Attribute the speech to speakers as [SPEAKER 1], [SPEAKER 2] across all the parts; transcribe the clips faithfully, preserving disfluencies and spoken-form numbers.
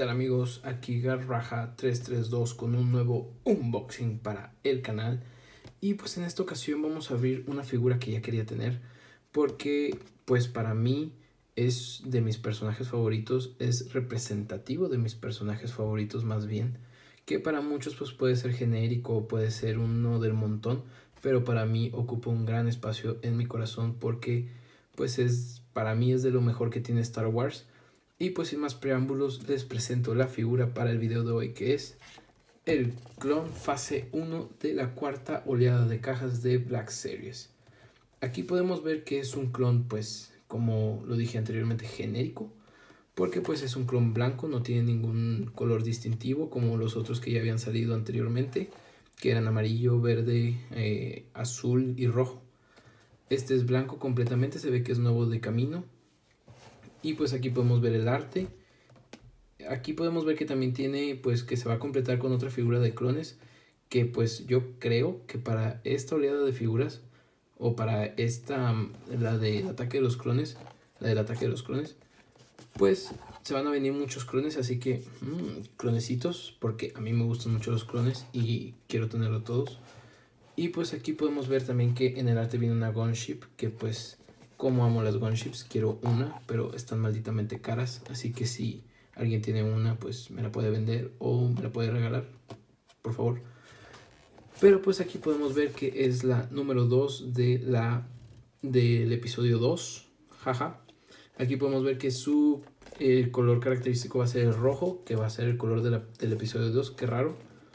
[SPEAKER 1] tal amigos? Aquí Garraja tres tres dos con un nuevo unboxing para el canal. Y pues en esta ocasión vamos a abrir una figura que ya quería tener, porque pues para mí es de mis personajes favoritos, es representativo de mis personajes favoritos más bien, que para muchos pues puede ser genérico o puede ser uno del montón, pero para mí ocupa un gran espacio en mi corazón porque pues es, para mí es de lo mejor que tiene Star Wars. Y pues sin más preámbulos les presento la figura para el video de hoy, que es el clon fase uno de la cuarta oleada de cajas de Black Series. Aquí podemos ver que es un clon, pues como lo dije anteriormente, genérico, porque pues es un clon blanco, no tiene ningún color distintivo como los otros que ya habían salido anteriormente, que eran amarillo, verde, eh, azul y rojo. Este es blanco completamente, se ve que es nuevo de camino. Y pues aquí podemos ver el arte. Aquí podemos ver que también tiene, pues que se va a completar con otra figura de clones, que pues yo creo que para esta oleada de figuras, o para esta, la del ataque de los clones, la del ataque de los clones, pues se van a venir muchos clones, así que mmm, clonecitos, porque a mí me gustan mucho los clones y quiero tenerlos todos. Y pues aquí podemos ver también que en el arte viene una gunship, que pues como amo las gunships, quiero una, pero están malditamente caras, así que si alguien tiene una, pues me la puede vender o me la puede regalar, por favor. Pero pues aquí podemos ver que es la número dos de la, del episodio dos, jaja. Aquí podemos ver que su el color característico va a ser el rojo, que va a ser el color de la, del episodio dos, qué raro.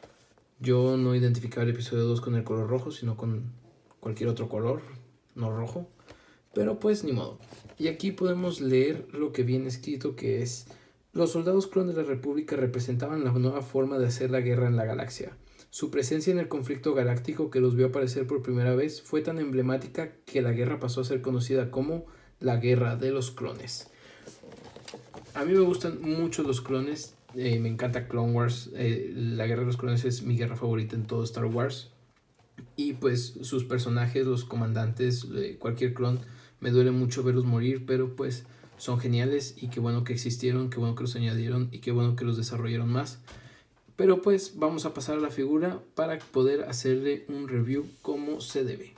[SPEAKER 1] Yo no identificaba el episodio dos con el color rojo, sino con cualquier otro color, no rojo. Pero pues ni modo. Y aquí podemos leer lo que viene escrito, que es: los soldados clon de la República representaban la nueva forma de hacer la guerra en la galaxia. Su presencia en el conflicto galáctico que los vio aparecer por primera vez fue tan emblemática que la guerra pasó a ser conocida como la Guerra de los Clones. A mí me gustan mucho los clones, eh, me encanta Clone Wars, eh, la Guerra de los Clones es mi guerra favorita en todo Star Wars. Y pues sus personajes, los comandantes, eh, cualquier clon, me duele mucho verlos morir, pero pues son geniales y qué bueno que existieron, qué bueno que los añadieron y qué bueno que los desarrollaron más. Pero pues vamos a pasar a la figura para poder hacerle un review como se debe.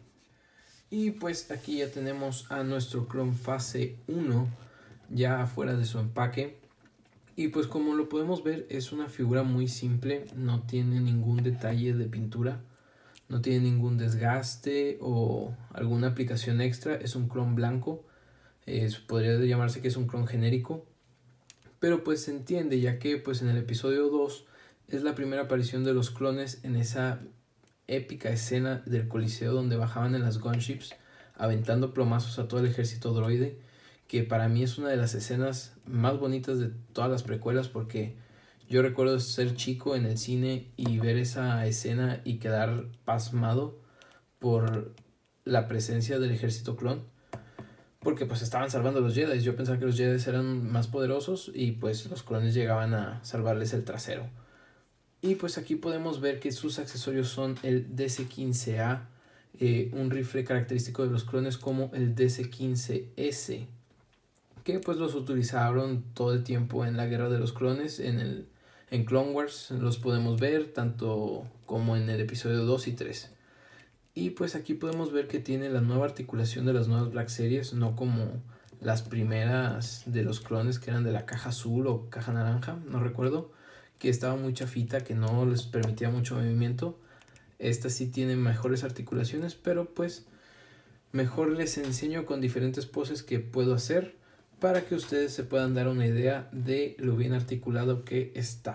[SPEAKER 1] Y pues aquí ya tenemos a nuestro clon fase uno ya afuera de su empaque. Y pues como lo podemos ver es una figura muy simple, no tiene ningún detalle de pintura. No tiene ningún desgaste o alguna aplicación extra. Es un clon blanco. Es, podría llamarse que es un clon genérico. Pero pues se entiende, ya que pues en el episodio dos es la primera aparición de los clones en esa épica escena del Coliseo donde bajaban en las gunships aventando plomazos a todo el ejército droide. Que para mí es una de las escenas más bonitas de todas las precuelas, porque yo recuerdo ser chico en el cine y ver esa escena y quedar pasmado por la presencia del ejército clon. Porque pues estaban salvando a los Jedi. Yo pensaba que los Jedi eran más poderosos y pues los clones llegaban a salvarles el trasero. Y pues aquí podemos ver que sus accesorios son el D C quince A, eh, un rifle característico de los clones como el D C quince S, que pues los utilizaron todo el tiempo en la Guerra de los Clones, en el En Clone Wars los podemos ver tanto como en el episodio dos y tres. Y pues aquí podemos ver que tiene la nueva articulación de las nuevas Black Series, no como las primeras de los clones que eran de la caja azul o caja naranja, no recuerdo, que estaba muy chafita, que no les permitía mucho movimiento. Esta sí tiene mejores articulaciones, pero pues mejor les enseño con diferentes poses que puedo hacer para que ustedes se puedan dar una idea de lo bien articulado que está.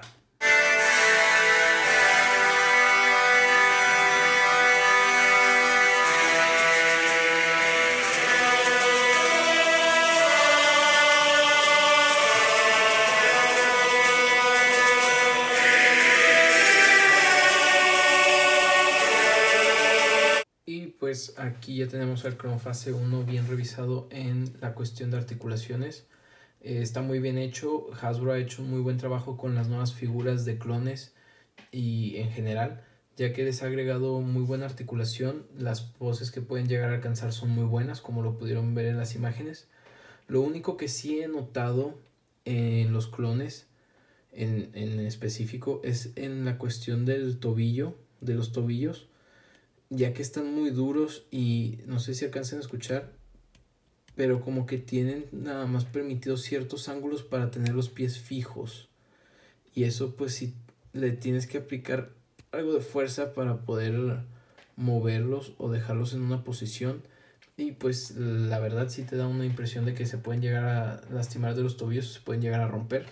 [SPEAKER 1] Y pues aquí ya tenemos el clon fase uno bien revisado en la cuestión de articulaciones. Eh, está muy bien hecho. Hasbro ha hecho un muy buen trabajo con las nuevas figuras de clones y en general, ya que les ha agregado muy buena articulación. Las poses que pueden llegar a alcanzar son muy buenas, como lo pudieron ver en las imágenes. Lo único que sí he notado en los clones en, en específico es en la cuestión del tobillo, de los tobillos, ya que están muy duros y no sé si alcancen a escuchar, pero como que tienen nada más permitidos ciertos ángulos para tener los pies fijos. Y eso pues si le tienes que aplicar algo de fuerza para poder moverlos o dejarlos en una posición. Y pues la verdad sí te da una impresión de que se pueden llegar a lastimar de los tobillos, se pueden llegar a romper.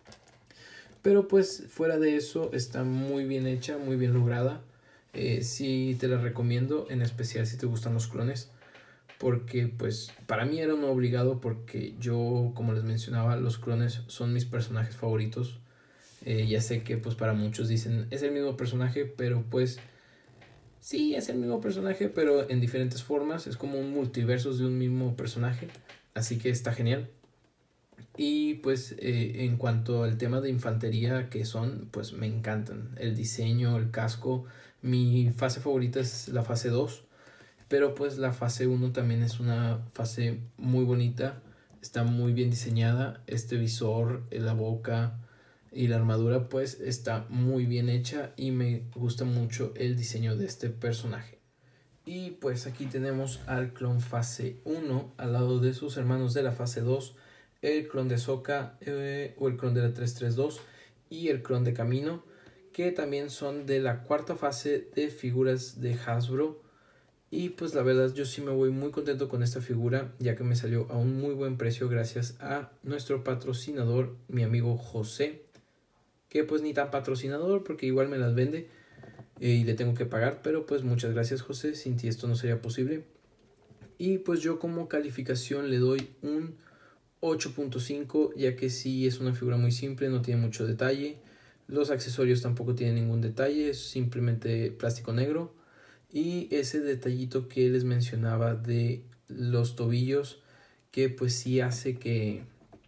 [SPEAKER 1] Pero pues fuera de eso está muy bien hecha, muy bien lograda. Eh, sí te la recomiendo, en especial si te gustan los clones. Porque pues para mí era un obligado, porque yo, como les mencionaba, los clones son mis personajes favoritos. Eh, ya sé que pues para muchos dicen es el mismo personaje, pero pues sí es el mismo personaje, pero en diferentes formas. Es como un multiverso de un mismo personaje, así que está genial. Y pues eh, en cuanto al tema de infantería que son, pues me encantan. El diseño, el casco. Mi fase favorita es la fase dos. Pero pues la fase uno también es una fase muy bonita. Está muy bien diseñada. Este visor, la boca y la armadura pues está muy bien hecha. Y me gusta mucho el diseño de este personaje. Y pues aquí tenemos al clon fase uno al lado de sus hermanos de la fase dos. El clon de Sokka eh, o el clon de la trescientos treinta y dos y el clon de Camino, que también son de la cuarta fase de figuras de Hasbro. Y pues la verdad yo sí me voy muy contento con esta figura, ya que me salió a un muy buen precio gracias a nuestro patrocinador, mi amigo José, que pues ni tan patrocinador porque igual me las vende eh, y le tengo que pagar, pero pues muchas gracias José, sin ti esto no sería posible. Y pues yo como calificación le doy un ocho punto cinco, ya que sí es una figura muy simple, no tiene mucho detalle. Los accesorios tampoco tienen ningún detalle, es simplemente plástico negro. Y ese detallito que les mencionaba de los tobillos, que pues sí hace que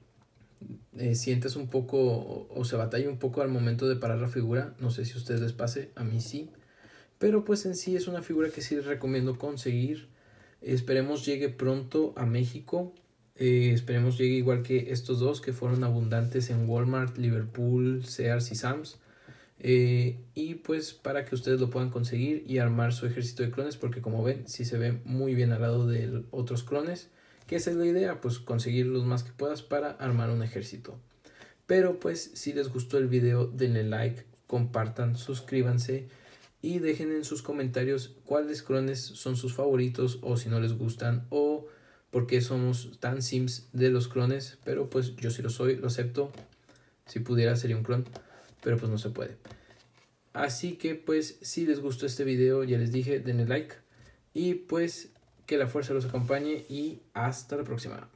[SPEAKER 1] eh, sientas un poco o, o se batalla un poco al momento de parar la figura. No sé si a ustedes les pase, a mí sí. Pero pues en sí es una figura que sí les recomiendo conseguir. Esperemos llegue pronto a México. Eh, esperemos llegue igual que estos dos que fueron abundantes en Walmart, Liverpool, Sears y Sam's. Eh, y pues para que ustedes lo puedan conseguir y armar su ejército de clones, porque como ven sí se ve muy bien al lado de otros clones, que esa es la idea, pues conseguir los más que puedas para armar un ejército. Pero pues si les gustó el video denle like, compartan, suscríbanse y dejen en sus comentarios cuáles clones son sus favoritos, o si no les gustan, o por qué somos tan sims de los clones. Pero pues yo sí lo soy, lo acepto. Si pudiera sería un clon, pero pues no se puede. Así que pues si les gustó este video, ya les dije, denle like. Y pues que la fuerza los acompañe y hasta la próxima.